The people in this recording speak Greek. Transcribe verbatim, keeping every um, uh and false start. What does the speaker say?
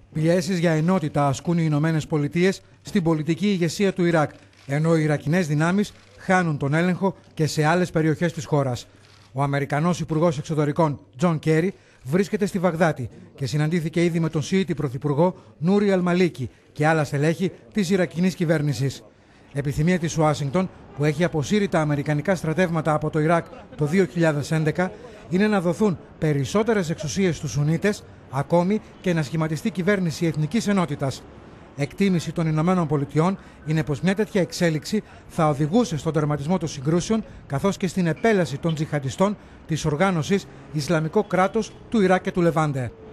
Πιέσεις για ενότητα ασκούν οι Ηνωμένες Πολιτείες στην πολιτική ηγεσία του Ιράκ, ενώ οι Ιρακινές δυνάμεις χάνουν τον έλεγχο και σε άλλες περιοχές της χώρας. Ο Αμερικανός Υπουργός Εξωτερικών Τζον Κέρι βρίσκεται στη Βαγδάτη και συναντήθηκε ήδη με τον Σιήτη Πρωθυπουργό Νούρι Αλ-Μαλίκι και άλλα στελέχη της Ιρακινής κυβέρνησης. Επιθυμία της Ουάσιγκτον, που έχει αποσύρει τα αμερικανικά στρατεύματα από το Ιράκ το δύο χιλιάδες έντεκα, είναι να δοθούν περισσότερες εξουσίες στους Σουνίτες, ακόμη και να σχηματιστεί κυβέρνηση εθνικής ενότητας. Εκτίμηση των Ηνωμένων Πολιτειών είναι πως μια τέτοια εξέλιξη θα οδηγούσε στον τερματισμό των συγκρούσεων, καθώς και στην επέλαση των τζιχαντιστών της οργάνωσης Ισλαμικό κράτος του Ιράκ και του Λεβάντε.